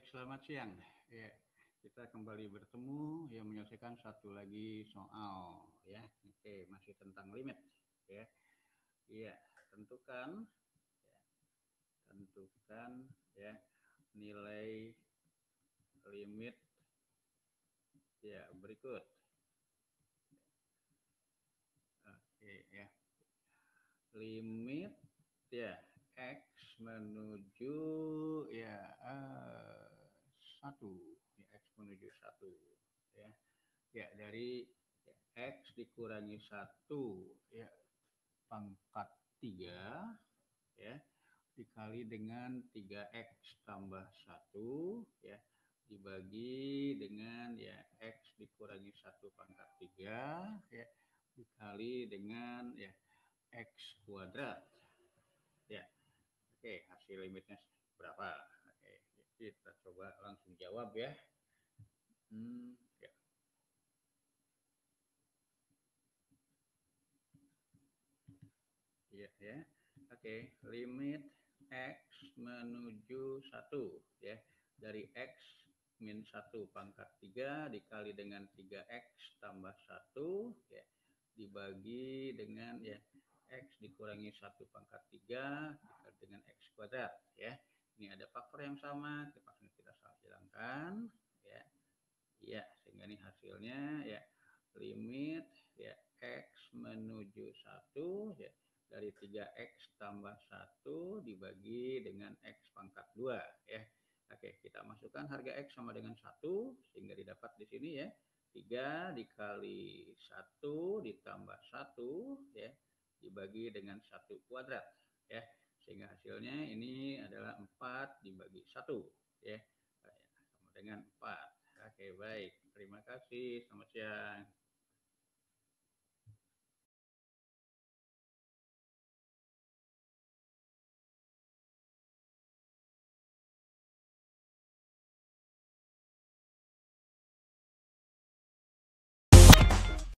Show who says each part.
Speaker 1: selamat siang. Ya, kita kembali bertemu yang menyelesaikan satu lagi soal ya. Oke, masih tentang limit ya. Iya, tentukan tentukan ya nilai limit ya berikut. Oke ya. Limit ya x menuju ya satu ya x menuju satu ya. Ya, dari ya, X dikurangi satu ya pangkat 3 ya dikali dengan 3X tambah satu ya dibagi dengan ya X dikurangi satu pangkat 3 ya dikali dengan ya X kuadrat ya. Oke, hasil limitnya berapa? Oke, kita coba langsung jawab ya. Ya. Iya ya. Oke, limit X menuju satu ya. Dari X min 1 pangkat 3 dikali dengan 3X tambah satu ya. Dibagi dengan ya X dikurangi 1 pangkat 3 dikali dengan X kuadrat ya. Ini ada faktor yang sama, kita salah hilangkan ya. Iya, sehingga ini hasilnya ya limit ya X menuju satu ya dari 3X tambah satu dibagi dengan X pangkat 2 ya. Oke, kita masukkan harga X sama dengan satu sehingga didapat di sini ya 3 dikali satu ditambah satu ya dibagi dengan satu kuadrat ya. Sehingga hasilnya ini adalah 4 dibagi satu ya. Sama dengan 4. Oke, baik. Terima kasih. Selamat siang.